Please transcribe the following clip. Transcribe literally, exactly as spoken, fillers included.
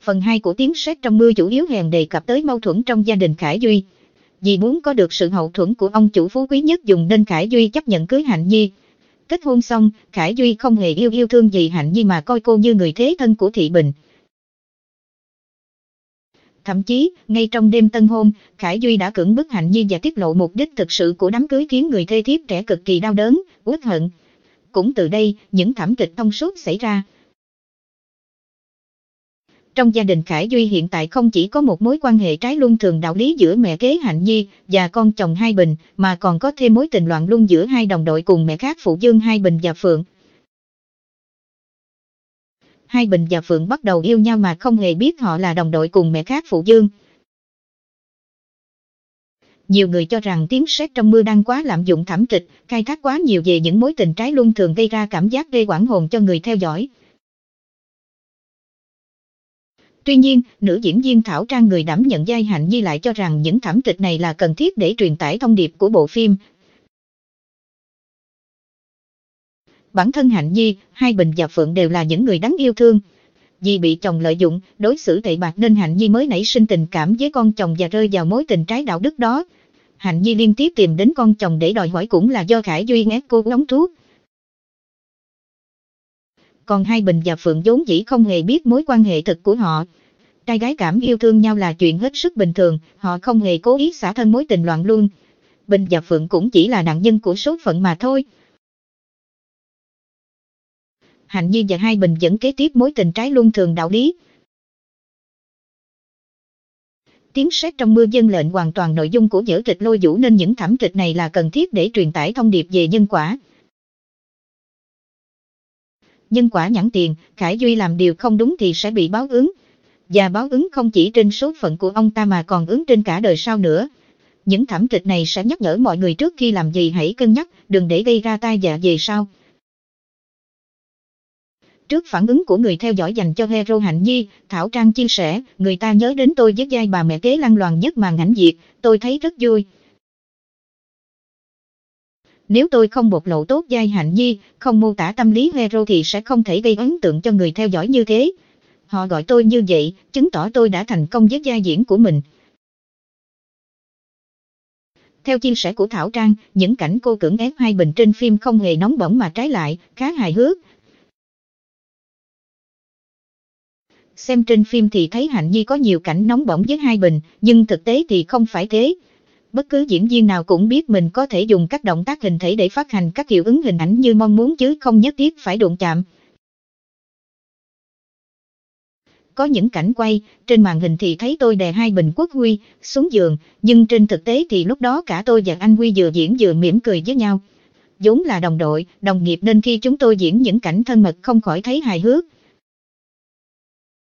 Phần hai của Tiếng Sét trong mưa chủ yếu hèn đề cập tới mâu thuẫn trong gia đình Khải Duy. Vì muốn có được sự hậu thuẫn của ông chủ phú quý nhất dùng nên Khải Duy chấp nhận cưới Hạnh Nhi. Kết hôn xong, Khải Duy không hề yêu yêu thương gì Hạnh Nhi mà coi cô như người thế thân của Thị Bình. Thậm chí, ngay trong đêm tân hôn, Khải Duy đã cưỡng bức Hạnh Nhi và tiết lộ mục đích thực sự của đám cưới khiến người thê thiếp trẻ cực kỳ đau đớn, uất hận. Cũng từ đây, những thảm kịch thông suốt xảy ra. Trong gia đình Khải Duy hiện tại không chỉ có một mối quan hệ trái luân thường đạo lý giữa mẹ kế Hạnh Nhi và con chồng Hai Bình, mà còn có thêm mối tình loạn luân giữa hai đồng đội cùng mẹ khác phụ Dương Hai Bình và Phượng. Hai Bình và Phượng bắt đầu yêu nhau mà không hề biết họ là đồng đội cùng mẹ khác phụ Dương. Nhiều người cho rằng Tiếng Sét trong mưa đang quá lạm dụng thảm kịch, khai thác quá nhiều về những mối tình trái luân thường gây ra cảm giác gây oan hồn cho người theo dõi. Tuy nhiên, nữ diễn viên Thảo Trang người đảm nhận vai Hạnh Nhi lại cho rằng những thảm kịch này là cần thiết để truyền tải thông điệp của bộ phim. Bản thân Hạnh Nhi, Hai Bình và Phượng đều là những người đáng yêu thương. Vì bị chồng lợi dụng, đối xử tệ bạc nên Hạnh Nhi mới nảy sinh tình cảm với con chồng và rơi vào mối tình trái đạo đức đó. Hạnh Nhi liên tiếp tìm đến con chồng để đòi hỏi cũng là do Khải Duy ép cô uống thuốc. Còn Hai Bình và Phượng vốn dĩ không hề biết mối quan hệ thực của họ. Trai gái cảm yêu thương nhau là chuyện hết sức bình thường, họ không hề cố ý xả thân mối tình loạn luân. Bình và Phượng cũng chỉ là nạn nhân của số phận mà thôi. Hạnh Nhi và Hai Bình vẫn kế tiếp mối tình trái luân thường đạo lý. Tiếng Sét trong mưa dân lệnh hoàn toàn nội dung của vở kịch Lôi Vũ nên những thảm kịch này là cần thiết để truyền tải thông điệp về nhân quả. Nhân quả nhãn tiền, Khải Duy làm điều không đúng thì sẽ bị báo ứng. Và báo ứng không chỉ trên số phận của ông ta mà còn ứng trên cả đời sau nữa. Những thảm kịch này sẽ nhắc nhở mọi người trước khi làm gì hãy cân nhắc, đừng để gây ra tai vạ về sau. Trước phản ứng của người theo dõi dành cho hero Hạnh Nhi, Thảo Trang chia sẻ, người ta nhớ đến tôi với vai bà mẹ kế lăng loàn nhất màn ảnh Việt, tôi thấy rất vui. Nếu tôi không bộc lộ tốt vai Hạnh Nhi, không mô tả tâm lý hero thì sẽ không thể gây ấn tượng cho người theo dõi như thế. Họ gọi tôi như vậy, chứng tỏ tôi đã thành công với vai diễn của mình. Theo chia sẻ của Thảo Trang, những cảnh cô cưỡng ép Hai Bình trên phim không hề nóng bỏng mà trái lại, khá hài hước. Xem trên phim thì thấy Hạnh Nhi có nhiều cảnh nóng bỏng với Hai Bình, nhưng thực tế thì không phải thế. Bất cứ diễn viên nào cũng biết mình có thể dùng các động tác hình thể để phát hành các hiệu ứng hình ảnh như mong muốn chứ không nhất thiết phải đụng chạm. Có những cảnh quay, trên màn hình thì thấy tôi đè Hai Bình Quốc Huy xuống giường, nhưng trên thực tế thì lúc đó cả tôi và anh Huy vừa diễn vừa mỉm cười với nhau. Vốn là đồng đội, đồng nghiệp nên khi chúng tôi diễn những cảnh thân mật không khỏi thấy hài hước.